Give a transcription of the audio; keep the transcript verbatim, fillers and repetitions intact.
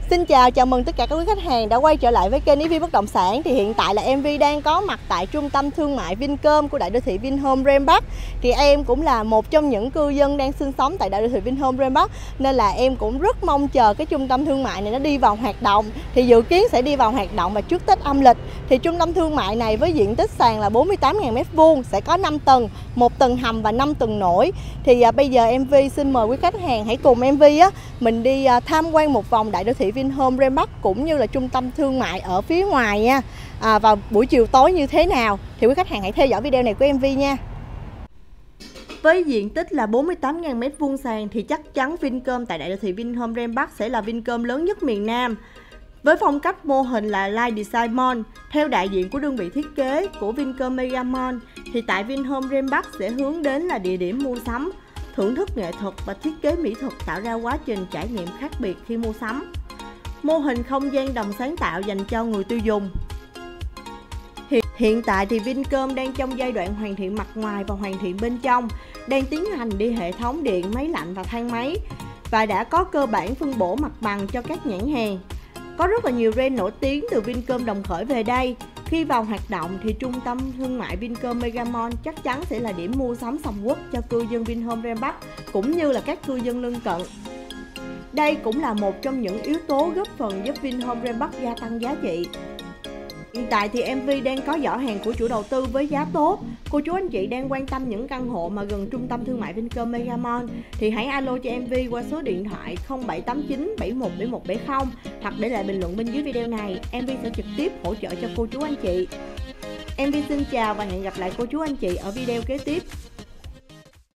Xin chào, chào mừng tất cả các quý khách hàng đã quay trở lại với kênh e vê Bất Động Sản. Thì hiện tại là em vê đang có mặt tại trung tâm thương mại Vincom của đại đô thị Vinhome Grand Park. Thì em cũng là một trong những cư dân đang sinh sống tại đại đô thị Vinhome Grand Park, nên là em cũng rất mong chờ cái trung tâm thương mại này nó đi vào hoạt động. Thì dự kiến sẽ đi vào hoạt động vào trước Tết âm lịch. Thì trung tâm thương mại này với diện tích sàn là bốn mươi tám nghìn mét vuông, sẽ có năm tầng, một tầng hầm và năm tầng nổi. Thì à, bây giờ em vê xin mời quý khách hàng hãy cùng em vê á mình đi à, tham quan một vòng đại đô thị Vinhome Grand Park cũng như là trung tâm thương mại ở phía ngoài nha. À, vào buổi chiều tối như thế nào thì quý khách hàng hãy theo dõi video này của em vê nha. Với diện tích là bốn mươi tám nghìn mét vuông sàn thì chắc chắn Vincom tại đại đô thị Vinhome Grand Park sẽ là Vincom lớn nhất miền Nam. Với phong cách mô hình là Light Design Mall, theo đại diện của đơn vị thiết kế của Vincom Mega Mall, thì tại Vinhome Grand Park sẽ hướng đến là địa điểm mua sắm, thưởng thức nghệ thuật và thiết kế mỹ thuật tạo ra quá trình trải nghiệm khác biệt khi mua sắm. Mô hình không gian đồng sáng tạo dành cho người tiêu dùng. Hiện tại thì Vincom đang trong giai đoạn hoàn thiện mặt ngoài và hoàn thiện bên trong, đang tiến hành đi hệ thống điện, máy lạnh và thang máy, và đã có cơ bản phân bổ mặt bằng cho các nhãn hàng. Có rất là nhiều brand nổi tiếng từ Vincom đồng khởi về đây. Khi vào hoạt động thì trung tâm thương mại Vincom Mega Mall chắc chắn sẽ là điểm mua sắm sầm uất cho cư dân Vinhome Grand Park cũng như là các cư dân lân cận. Đây cũng là một trong những yếu tố góp phần giúp Vinhome Grand Park gia tăng giá trị. Hiện tại thì em vê đang có giỏ hàng của chủ đầu tư với giá tốt. Cô chú anh chị đang quan tâm những căn hộ mà gần trung tâm thương mại Vincom Mega Mall thì hãy alo cho em vê qua số điện thoại không bảy tám chín bảy một bảy một bảy không hoặc để lại bình luận bên dưới video này. em vê sẽ trực tiếp hỗ trợ cho cô chú anh chị. em vê xin chào và hẹn gặp lại cô chú anh chị ở video kế tiếp.